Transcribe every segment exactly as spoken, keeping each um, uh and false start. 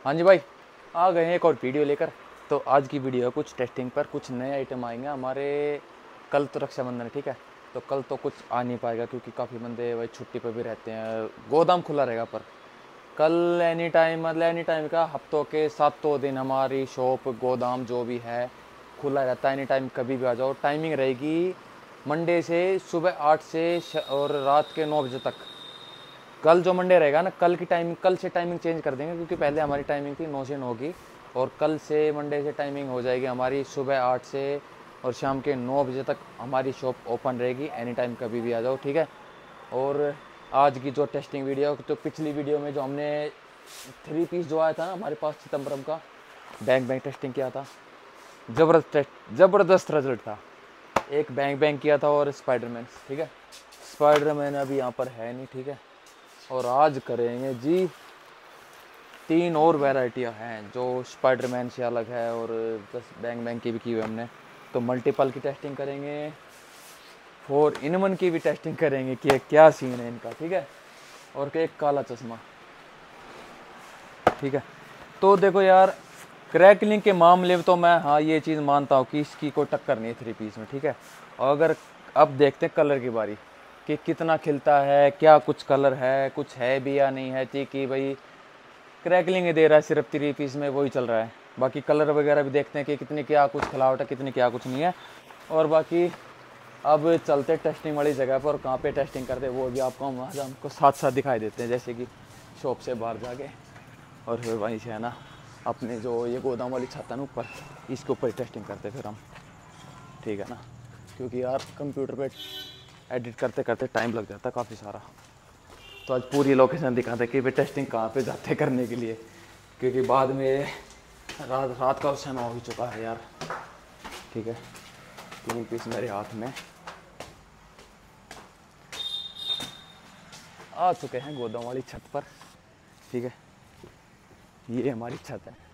हाँ जी भाई, आ गए हैं एक और वीडियो लेकर। तो आज की वीडियो है कुछ टेस्टिंग पर, कुछ नए आइटम आएंगे हमारे। कल तो रक्षाबंधन है, ठीक है। तो कल तो कुछ आ नहीं पाएगा क्योंकि काफ़ी बंदे भाई छुट्टी पर भी रहते हैं, गोदाम खुला रहेगा। पर कल एनी टाइम, मतलब एनी टाइम का हफ्तों के सातों दिन हमारी शॉप गोदाम जो भी है खुला रहता है। एनी टाइम कभी भी आ जाओ। टाइमिंग रहेगी मंडे से सुबह आठ से और रात के नौ बजे तक। कल जो मंडे रहेगा ना, कल की टाइमिंग, कल से टाइमिंग चेंज कर देंगे क्योंकि पहले हमारी टाइमिंग थी नौ से नौ की, और कल से मंडे से टाइमिंग हो जाएगी हमारी सुबह आठ से और शाम के नौ बजे तक हमारी शॉप ओपन रहेगी। एनी टाइम कभी भी आ जाओ, ठीक है। और आज की जो टेस्टिंग वीडियो, तो पिछली वीडियो में जो हमने थ्री पीस जो आया था ना हमारे पास सितंबरम का, बैंक बैंक टेस्टिंग किया था, ज़बरदस्त टेस्ट, ज़बरदस्त रिजल्ट था। एक बैंक बैंक किया था और स्पाइडरमैन, ठीक है। स्पाइडरमैन अभी यहाँ पर है नहीं, ठीक है। और आज करेंगे जी तीन और वैरायटियाँ हैं जो स्पाइडरमैन से अलग है, और बस बैंग बैंग की भी की हुई हमने। तो मल्टीपल की टेस्टिंग करेंगे, फोर इन वन की भी टेस्टिंग करेंगे कि क्या सीन है इनका, ठीक है। और एक काला चश्मा, ठीक है। तो देखो यार, क्रैकलिंग के मामले में तो मैं हाँ ये चीज़ मानता हूँ कि इसकी कोई टक्कर नहीं है थ्री पीस में, ठीक है। और अगर अब देखते हैं कलर की बारी कि कितना खिलता है, क्या कुछ कलर है, कुछ है भी या नहीं है, ठीक कि भाई क्रैकलिंग ही दे रहा है सिर्फ थ्री पीस में, वही चल रहा है। बाकी कलर वगैरह भी देखते हैं कि कितनी क्या कुछ खिलावट है, कितनी क्या कुछ नहीं है। और बाकी अब चलते टेस्टिंग वाली जगह पर, और कहाँ पे टेस्टिंग करते हैं वो भी आपको हम आज हमको साथ साथ दिखाई देते हैं, जैसे कि शॉप से बाहर जाके, और फिर वहीं से है ना अपने जो ये गोदाम वाली छत है ना ऊपर, इसके ऊपर टेस्टिंग करते फिर हम, ठीक है ना। क्योंकि यार कंप्यूटर पे एडिट करते करते टाइम लग जाता है काफ़ी सारा। तो आज पूरी लोकेशन दिखाते कि वे टेस्टिंग कहाँ पे जाते करने के लिए, क्योंकि बाद में रात रात का समय हो ही चुका है यार, ठीक है। तीन पीस मेरे हाथ में आ चुके हैं गोदाम वाली छत पर, ठीक है। ये हमारी छत है।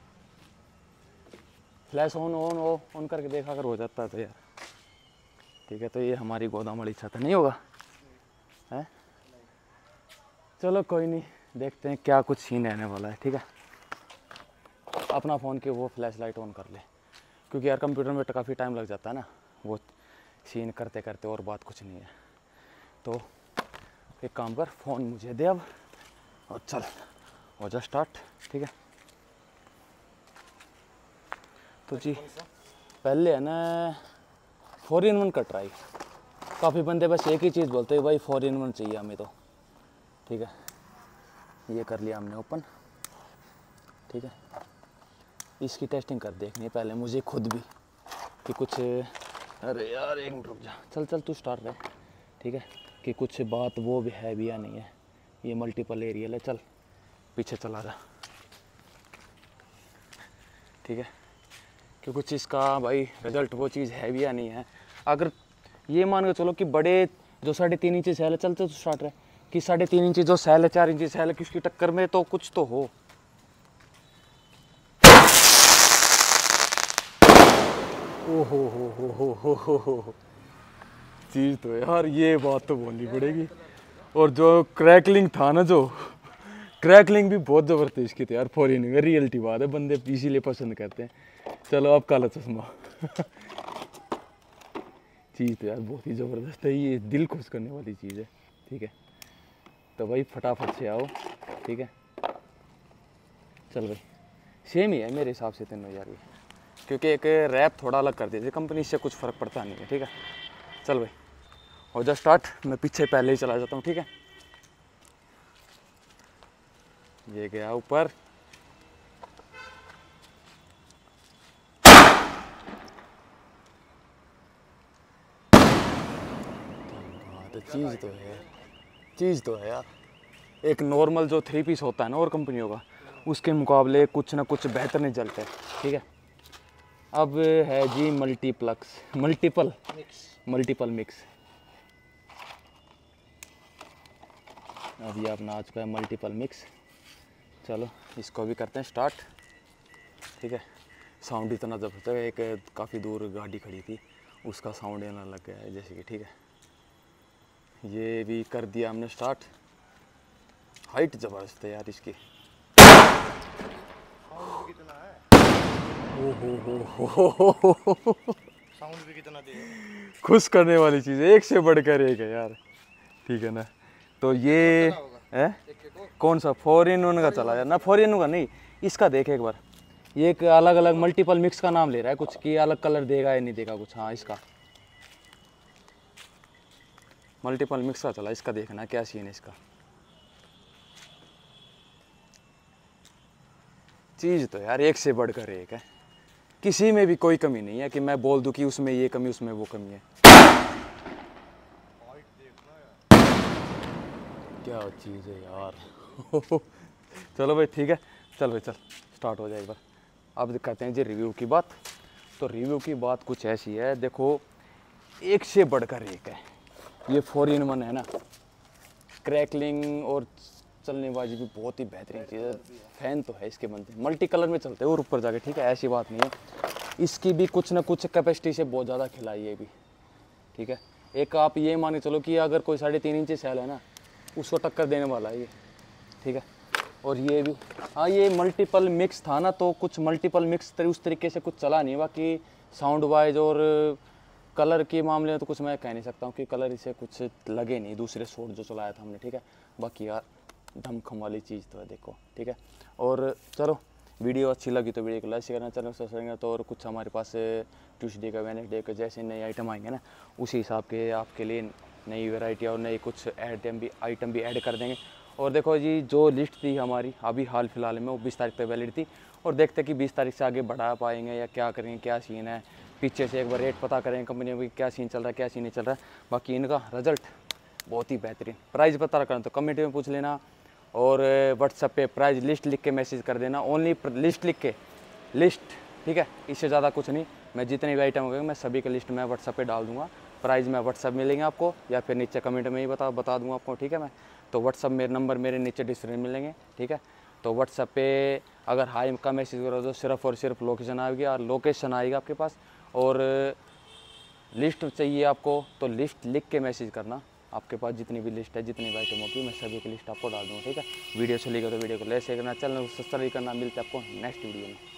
फ्लैश ऑन ऑन ओ ऑन करके देखा अगर हो जाता है तो यार, ठीक है। तो ये हमारी गोदाम वाली छत नहीं होगा है। चलो कोई नहीं, देखते हैं क्या कुछ सीन रहने वाला है, ठीक है। अपना फ़ोन के वो फ्लैश लाइट ऑन कर ले, क्योंकि यार कंप्यूटर में काफ़ी टाइम लग जाता है ना वो सीन करते करते, और बात कुछ नहीं है। तो एक काम कर, फ़ोन मुझे दे अब, और चल हो जा स्टार्ट, ठीक है। तो जी पहले है ना फोर इन वन का ट्राई। काफ़ी बंदे बस एक ही चीज़ बोलते हैं, भाई फोर इन वन चाहिए हमें, तो ठीक है। ये कर लिया हमने ओपन, ठीक है। इसकी टेस्टिंग कर देखनी है पहले मुझे खुद भी कि कुछ, अरे यार एक मिनट रुक जा, चल चल तू स्टार्ट रहे, ठीक है। कि कुछ बात वो भी है भी या नहीं है। ये मल्टीपल एरियल है, चल पीछे चला जा, ठीक है। कि कुछ इसका भाई रिजल्ट वो चीज़ है भी या नहीं है। अगर ये मान के चलो कि बड़े जो साढ़े तीन इंची सैल है, चलते तो स्टार्ट रहे कि साढ़े तीन इंची जो सैल है, चार इंची सैल है, कि उसकी टक्कर में तो कुछ तो हो। ओहो हो हो हो हो हो हो चीज़ तो यार, ये बात तो बोलनी पड़ेगी। और जो क्रैकलिंग था ना, जो क्रैकलिंग भी बहुत ज़बरदस्त की थी यार। फॉरन में रियलिटी बात है, बंदे इसीलिए पसंद करते हैं। चलो अब काला चश्मा चीज़ तो यार बहुत ही ज़बरदस्त है, ये दिल खुश करने वाली चीज़ है, ठीक है। तो भाई फटाफट से आओ, ठीक है। चल भाई सेम ही है मेरे हिसाब से तीनों यार ये, क्योंकि एक रैप थोड़ा अलग कर दीजिए, कंपनी से कुछ फ़र्क पड़ता नहीं है, ठीक है। चल भाई हो जा स्टार्ट, मैं पीछे पहले ही चला जाता हूँ, ठीक है। ये गया ऊपर, तो चीज़ तो है, चीज़ तो है यार। एक नॉर्मल जो थ्री पीस होता है ना और कंपनियों का, उसके मुकाबले कुछ ना कुछ बेहतर नहीं चलता है, ठीक है। अब है जी मल्टीप्लक्स, मल्टीपल मल्टीपल मिक्स। अब ये अपना आ चुका है मल्टीपल मिक्स। चलो इसको भी करते हैं स्टार्ट, ठीक है। साउंड इतना ज़बरदस्त है, एक काफ़ी दूर गाड़ी खड़ी थी उसका साउंड आना लग गया है जैसे कि, ठीक है। ये भी कर दिया हमने स्टार्ट। हाइट ज़बरदस्त है यार इसकी। साउंड भी कितना दे, खुश करने वाली चीज़ है, एक से बढ़कर एक है यार, ठीक है ना। तो ये है कौन सा फोर इन वन का चला यार ना, फोर इन वन का नहीं, इसका देख एक बार, ये एक अलग अलग मल्टीपल मिक्स का नाम ले रहा है कुछ, कि अलग कलर देगा या नहीं देगा कुछ। हाँ इसका मल्टीपल मिक्स का चला, इसका देखना क्या सीन है इसका। चीज़ तो यार एक से बढ़कर एक है, किसी में भी कोई कमी नहीं है कि मैं बोल दूं कि उसमें ये कमी उसमें वो कमी है। क्या चीज़ है यार। चलो भाई ठीक है, चल भाई चल स्टार्ट हो जाए एक बार। अब करते हैं जी रिव्यू की बात। तो रिव्यू की बात कुछ ऐसी है, देखो एक से बढ़कर एक है, ये फोर इन वन है ना, क्रैकलिंग और चलने बाजी भी बहुत ही बेहतरीन चीज़ है। फैन तो है इसके बनते, मल्टी कलर में चलते हैं और ऊपर जाके, ठीक है, ऐसी बात नहीं है। इसकी भी कुछ ना कुछ कैपेसिटी से बहुत ज़्यादा खिलाई है भी, ठीक है। एक आप ये मान के चलो कि अगर कोई साढ़े तीन इंची सेल है ना, उसको टक्कर देने वाला है ये, ठीक है। और ये भी हाँ, ये मल्टीपल मिक्स था ना, तो कुछ मल्टीपल मिक्स तरी उस तरीके से कुछ चला नहीं। बाकी साउंड वाइज और कलर के मामले में तो कुछ मैं कह नहीं सकता हूँ कि कलर इसे कुछ लगे नहीं दूसरे शॉट जो चलाया था हमने, ठीक है। बाकी यार धमखम वाली चीज़ तो है देखो, ठीक है। और चलो वीडियो अच्छी लगी तो वीडियो को लाइक करना, चैनल सब्सक्राइब करेंगे तो। और कुछ हमारे पास ट्यूसडे का वेडनेसडे का जैसे नए आइटम आएंगे ना, उसी हिसाब के आपके लिए नई वैरायटी और नई कुछ आइटम भी आइटम भी ऐड कर देंगे। और देखो जी, जो लिस्ट थी हमारी अभी हाल फिलहाल में, वो बीस तारीख पे वैलिड थी, और देखते कि बीस तारीख से आगे बढ़ा पाएंगे या क्या करेंगे, क्या सीन है। पीछे से एक बार रेट पता करेंगे कंपनियों की, क्या सीन चल रहा है क्या सीन नहीं चल रहा है। बाकी इनका रिजल्ट बहुत ही बेहतरीन। प्राइस पता करना तो कमेंट में पूछ लेना, और व्हाट्सएप पे प्राइस लिस्ट लिख के मैसेज कर देना, ओनली लिस्ट लिख के, लिस्ट, ठीक है, इससे ज़्यादा कुछ नहीं। मैं जितने भी आइटम होंगे मैं सभी के लिस्ट में व्हाट्सएप पे डाल दूंगा। प्राइस में व्हाट्सएप मिलेंगे आपको, या फिर नीचे कमेंट में ही बता बता दूंगा आपको, ठीक है। मैं तो व्हाट्सएप मेरे नंबर मेरे नीचे डिस्क्रिप्शन में मिलेंगे, ठीक है। तो व्हाट्सएप पे अगर हाई का मैसेज करो तो सिर्फ और सिर्फ लोकेशन आएगी, और लोकेशन आएगा आपके पास। और लिस्ट चाहिए आपको तो लिस्ट लिख के मैसेज करना, आपके पास जितनी भी लिस्ट है, जितनी भी आइटम होगी, मैं सभी की लिस्ट आपको डाल दूँगा, ठीक है। वीडियो चलेगा तो वीडियो को लाइक करना, चैनल को सब्सक्राइब करना। मिलते हैं आपको नेक्स्ट वीडियो में।